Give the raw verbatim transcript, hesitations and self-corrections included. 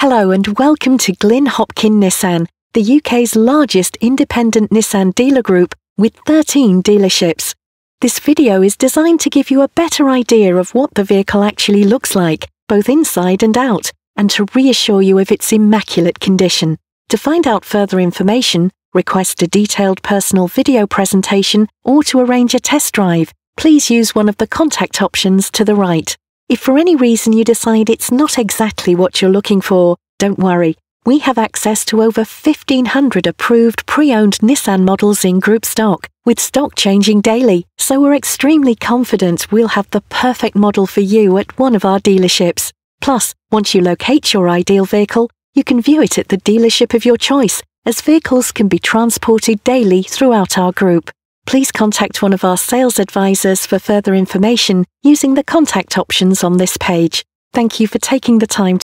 Hello and welcome to Glyn Hopkin Nissan, the U K's largest independent Nissan dealer group with thirteen dealerships. This video is designed to give you a better idea of what the vehicle actually looks like, both inside and out, and to reassure you of its immaculate condition. To find out further information, request a detailed personal video presentation, or to arrange a test drive, please use one of the contact options to the right. If for any reason you decide it's not exactly what you're looking for, don't worry. We have access to over fifteen hundred approved pre-owned Nissan models in group stock, with stock changing daily, so we're extremely confident we'll have the perfect model for you at one of our dealerships. Plus, once you locate your ideal vehicle, you can view it at the dealership of your choice, as vehicles can be transported daily throughout our group. Please contact one of our sales advisors for further information using the contact options on this page. Thank you for taking the time